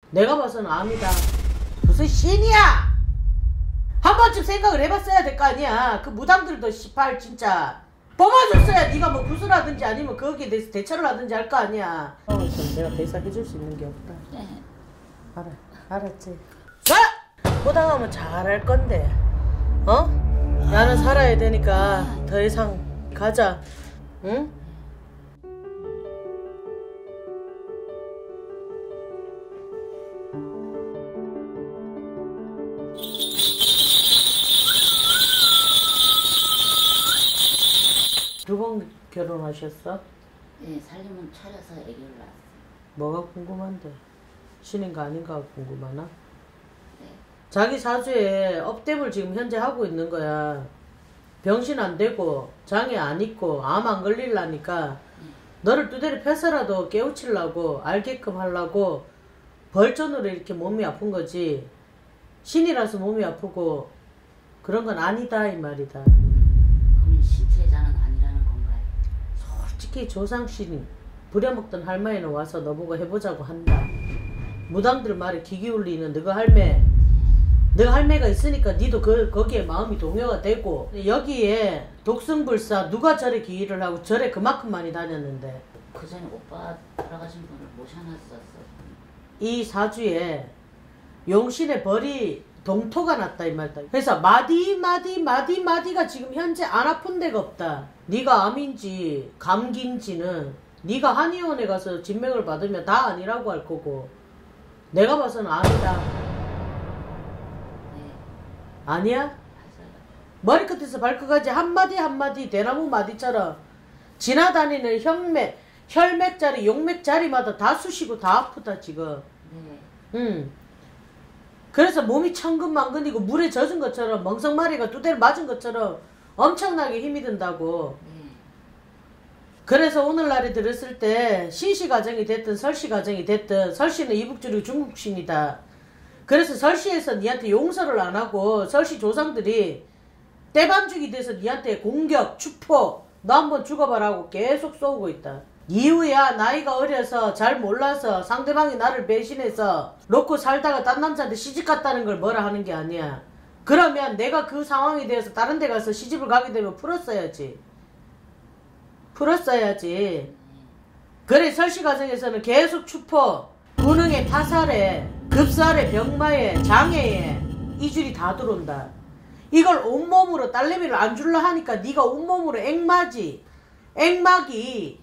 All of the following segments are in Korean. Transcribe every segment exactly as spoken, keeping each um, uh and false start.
내가 봐서는 암이다. 무슨 신이야! 한 번쯤 생각을 해봤어야 될 거 아니야. 그 무당들도 씨발 진짜 뽑아줬어야 네가 뭐 구슬하든지 아니면 거기에 대해서 대처를 하든지 할 거 아니야. 어, 내가 대사해줄 수 있는 게 없다. 네. 알아, 알았지. 자! 호당하면 잘할 건데. 어? 나는 살아야 되니까 더 이상 가자. 응? 두 번 결혼하셨어? 네, 살림은 차려서 애기를 낳았어요. 뭐가 궁금한데? 신인가 아닌가 궁금하나? 네. 자기 사주에 업됨을 지금 현재 하고 있는 거야. 병신 안 되고 장애 안 있고 암 안 걸리려니까 네. 너를 두드려 패서라도 깨우치려고 알게끔 하려고 벌전으로 이렇게 몸이 아픈 거지. 신이라서 몸이 아프고 그런 건 아니다 이 말이다. 그럼 신체자는 아니라는 건가요? 솔직히 조상신 부려먹던 할머니는 와서 너보고 해보자고 한다. 무당들 말에 귀 기울이는 너가 할매, 너가 할매가 있으니까 니도 그, 거기에 마음이 동요가 되고. 여기에 독승불사 누가 절에 기일을 하고 절에 그만큼 많이 다녔는데. 그 전에 오빠 돌아가신 분을 모셔놨었어. 이 사주에 용신의 벌이 동토가 났다 이 말이다. 그래서 마디 마디 마디 마디가 지금 현재 안 아픈 데가 없다. 네가 암인지 감기인지는 네가 한의원에 가서 진맥을 받으면 다 아니라고 할 거고, 내가 봐서는 아니다. 네. 아니야? 맞아요. 머리끝에서 발끝까지 한마디 한마디 대나무 마디처럼 지나다니는 혈맥, 혈맥자리, 용맥자리마다 다 쑤시고 다 아프다 지금. 네. 응. 그래서 몸이 천근만근이고 물에 젖은 것처럼 멍석마리가 두대를 맞은 것처럼 엄청나게 힘이 든다고. 네. 그래서 오늘날에 들었을 때 신씨 가정이 됐든 설씨 가정이 됐든, 설씨는 이북주류 중국신이다. 그래서 설씨에서 니한테 용서를 안 하고 설씨 조상들이 떼반죽이 돼서 니한테 공격, 추포, 너 한번 죽어봐라 하고 계속 쏘고 있다. 이유야 나이가 어려서 잘 몰라서 상대방이 나를 배신해서 놓고 살다가 딴 남자한테 시집갔다는 걸 뭐라 하는 게 아니야. 그러면 내가 그 상황에 대해서 다른 데 가서 시집을 가게 되면 풀었어야지. 풀었어야지. 그래 설씨 가정에서는 계속 추포, 군흥에 타살에 급살에 병마에 장애에 이 줄이 다 들어온다. 이걸 온몸으로 딸내미를 안 줄라 하니까 네가 온몸으로 액마지. 액막이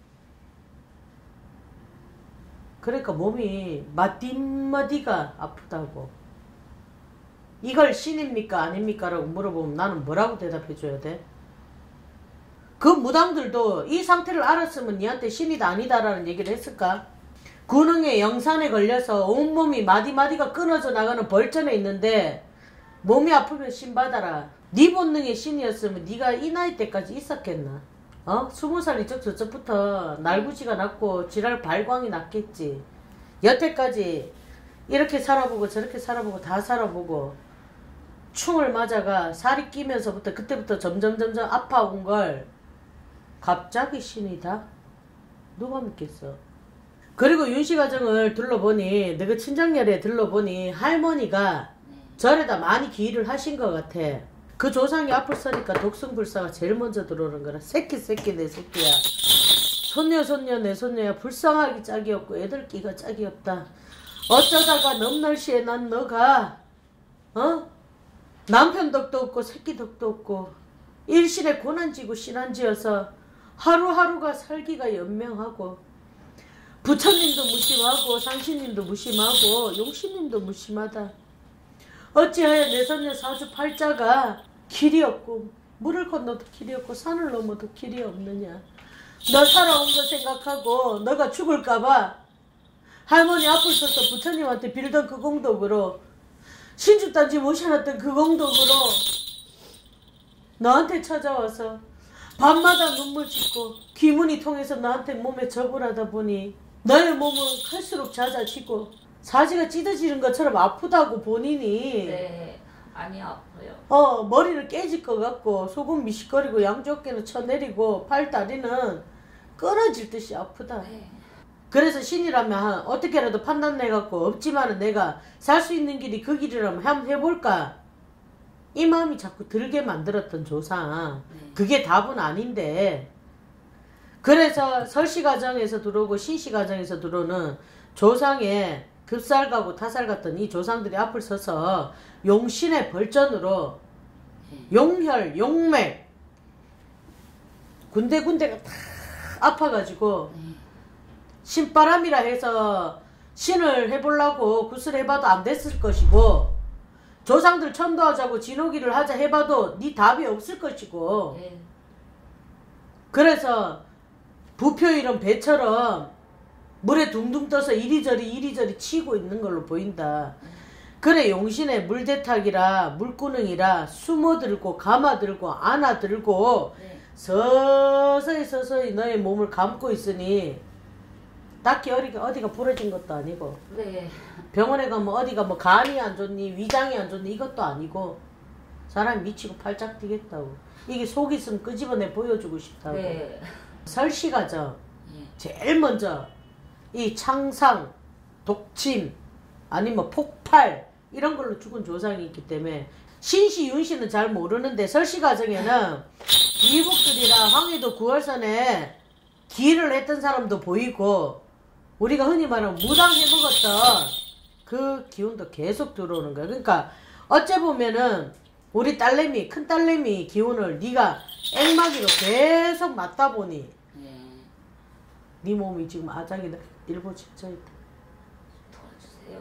그러니까 몸이 마디마디가 아프다고. 이걸 신입니까 아닙니까 라고 물어보면 나는 뭐라고 대답해줘야 돼? 그 무당들도 이 상태를 알았으면 니한테 신이다 아니다 라는 얘기를 했을까? 군흥에 영산에 걸려서 온몸이 마디마디가 끊어져 나가는 벌전에 있는데 몸이 아프면 신 받아라. 네 본능의 신이었으면 네가 이 나이 때까지 있었겠나? 어? 스무 살 이쪽 저쪽부터 날구지가 났고 지랄 발광이 났겠지. 여태까지 이렇게 살아보고 저렇게 살아보고 다 살아보고 충을 맞아가 살이 끼면서부터 그때부터 점점 점점 아파온 걸 갑자기 신이다? 누가 믿겠어? 그리고 윤씨 가정을 둘러보니, 너그 친정열에 둘러보니 할머니가 절에다 많이 기일을 하신 것 같아. 그 조상이 앞을 서니까 독승불사가 제일 먼저 들어오는 거라. 새끼 새끼 내 새끼야. 손녀 손녀 내 손녀야. 불쌍하기 짝이 없고 애들 끼가 짝이 없다. 어쩌다가 넘날씨에 난 너가 어? 남편 덕도 없고 새끼 덕도 없고 일신에 고난지고 신한지어서 하루하루가 살기가 연명하고, 부처님도 무심하고 상신님도 무심하고 용신님도 무심하다. 어찌하여 내 손녀 사주 팔자가 길이 없고 물을 건너도 길이 없고 산을 넘어도 길이 없느냐. 너 살아온 거 생각하고 너가 죽을까봐 할머니 앞을 서서 부처님한테 빌던 그 공덕으로, 신주단지 모셔놨던 그 공덕으로 너한테 찾아와서 밤마다 눈물 짓고 귀문이 통해서 나한테 몸에 접을 하다 보니 너의 몸은 갈수록 잦아지고 사지가 찢어지는 것처럼 아프다고 본인이. 네, 많이 아파요. 어, 머리를 깨질 것 같고 속은 미식거리고 양쪽 어깨는 쳐내리고 팔 다리는 끊어질 듯이 아프다. 네. 그래서 신이라면 어떻게라도 판단해갖고 없지만은 내가 살 수 있는 길이 그 길이라면 한번 해볼까? 이 마음이 자꾸 들게 만들었던 조상. 네. 그게 답은 아닌데. 그래서 설씨 가정에서 들어오고 신씨 가정에서 들어오는 조상의 급살가고 타살갔던 이 조상들이 앞을 서서 용신의 벌전으로 네. 용혈, 용맥 군데군데가 다 아파가지고 네. 신바람이라 해서 신을 해보려고 굿을 해봐도 안 됐을 것이고 조상들 천도하자고 진호기를 하자 해봐도 네 답이 없을 것이고 네. 그래서 부표 이런 배처럼 물에 둥둥 떠서 이리저리 이리저리 치고 있는 걸로 보인다. 그래 용신의 물대탁이라 물구능이라 숨어들고 감아들고 안아들고 네. 서서히 서서히 너의 몸을 감고 있으니 딱히 어디가, 어디가 부러진 것도 아니고 네. 병원에 가면 어디가 뭐 간이 안 좋니 위장이 안 좋니 이것도 아니고 사람이 미치고 팔짝 뛰겠다고. 이게 속 있으면 끄집어내 보여주고 싶다고. 네. 설씨가정 네. 제일 먼저 이 창상, 독침 아니면 폭발 이런 걸로 죽은 조상이 있기 때문에 신씨, 윤씨는 잘 모르는데 설씨 가정에는 이북들이랑 황해도 구월선에 기일을 했던 사람도 보이고 우리가 흔히 말하는 무당 해먹었던 그 기운도 계속 들어오는 거야. 그러니까 어째 보면은 우리 딸내미, 큰 딸내미 기운을 네가 앵마기로 계속 맞다 보니 네. 네 몸이 지금 아작이 일부 직전 있다. 도와주세요.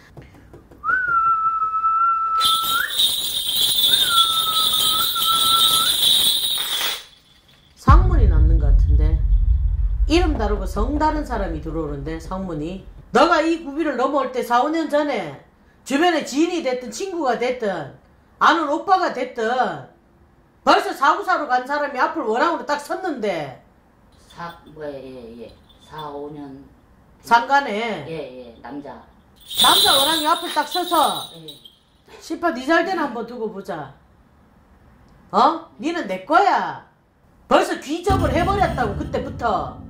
상문이 났는 것 같은데 이름 다르고 성 다른 사람이 들어오는데 상문이 너가 이 구비를 넘어올 때 사, 오 년 전에 주변에 지인이 됐든 친구가 됐든 아는 오빠가 됐든 벌써 사구사로 간 사람이 앞을 원앙으로 딱 섰는데 사 뭐야 예예 사 오 년 상간에 예예 남자 남자 원앙이 앞을 딱 서서 예. 씨파 니 잘 때나 한번 두고 보자. 어? 니는 내 거야. 벌써 귀접을 해버렸다고 그때부터.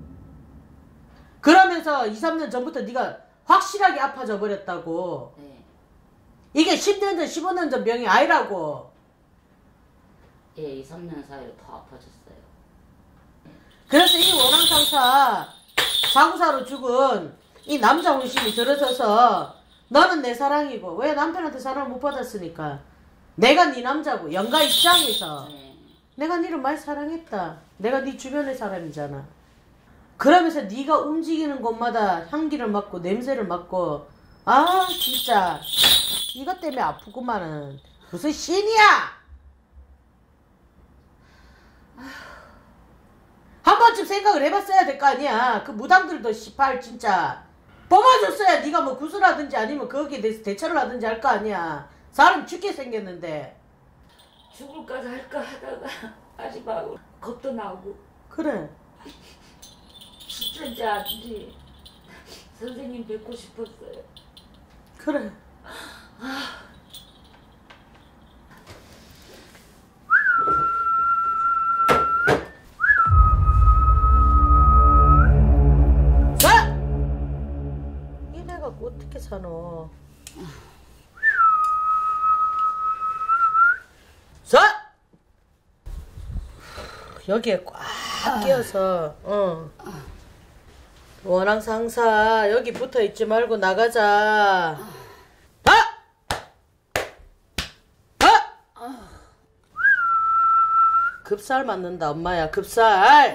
그러면서 이, 삼 년 전부터 네가 확실하게 아파져 버렸다고. 네. 이게 십 년 전, 십오 년 전 병이 아니라고. 예, 이, 삼 년 사이로 더 아파졌어요. 그래서 이 원앙상사 사구사로 죽은 이 남자 혼신이 들어서서 너는 내 사랑이고 왜 남편한테 사랑을 못 받았으니까 내가 네 남자고 영가 입장에서 네. 내가 니를 많이 사랑했다. 내가 네 주변의 사람이잖아. 그러면서 네가 움직이는 곳마다 향기를 맡고 냄새를 맡고 아 진짜 이것 때문에 아프구만은 무슨 신이야. 한 번쯤 생각을 해봤어야 될 거 아니야. 그 무당들도 씨발 진짜 뽑아줬어야 네가 뭐 구슬하든지 아니면 거기에 대해서 대처를 하든지 할 거 아니야. 사람 죽게 생겼는데. 죽을까지 할까 하다가 하지 말고 겁도 나고 그래. 진짜인지 아닌지 선생님 뵙고 싶었어요. 그래. 자! 이래 갖고 어떻게 사노? 자! 여기에 꽉 끼어서 어. 원앙 상사 여기 붙어 있지 말고 나가자. 아! 아! 급살 맞는다 엄마야. 급살.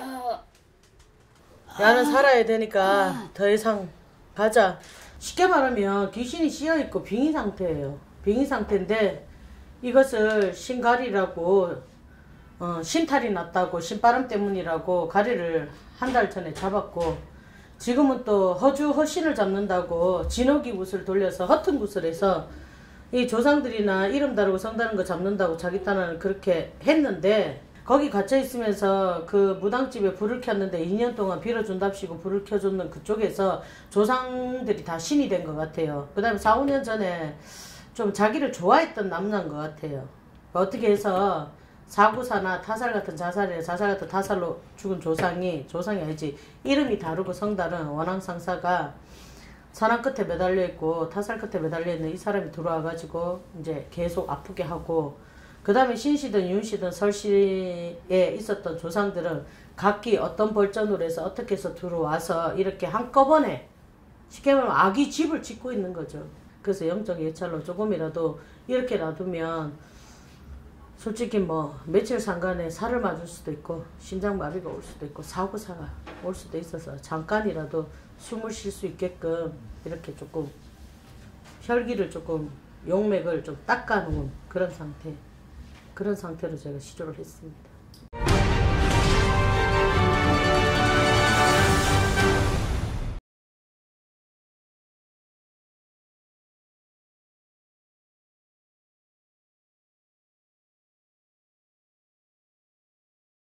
나는 살아야 되니까 더 이상 가자. 쉽게 말하면 귀신이 씌어있고 빙의 상태예요. 빙의 상태인데 이것을 신가리라고 어, 신탈이 났다고 신바람 때문이라고 가리를 한 달 전에 잡았고 지금은 또 허주 허신을 잡는다고 진호기 굿을 돌려서 허튼 굿을 해서 이 조상들이나 이름 다르고 성 다른 거 잡는다고 자기 딴에는 그렇게 했는데 거기 갇혀 있으면서 그 무당집에 불을 켰는데 이 년 동안 빌어준답시고 불을 켜줬는 그쪽에서 조상들이 다 신이 된 것 같아요. 그 다음에 사, 오 년 전에 좀 자기를 좋아했던 남자인 것 같아요. 어떻게 해서 사구사나 타살 같은 자살이나 자살 같은 타살로 죽은 조상이 조상이 아니지 이름이 다르고 성다른 원앙 상사가 산악 끝에 매달려 있고 타살 끝에 매달려 있는 이 사람이 들어와 가지고 이제 계속 아프게 하고 그 다음에 신씨든 윤씨든 설씨에 있었던 조상들은 각기 어떤 벌전으로 해서 어떻게 해서 들어와서 이렇게 한꺼번에 쉽게 말하면 아기 집을 짓고 있는 거죠. 그래서 영적 예찰로 조금이라도 이렇게 놔두면 솔직히 뭐 며칠 상간에 살을 맞을 수도 있고 심장마비가 올 수도 있고 사고사가 올 수도 있어서 잠깐이라도 숨을 쉴 수 있게끔 이렇게 조금 혈기를 조금 용맥을 좀 닦아놓은 그런 상태 그런 상태로 제가 시조를 했습니다.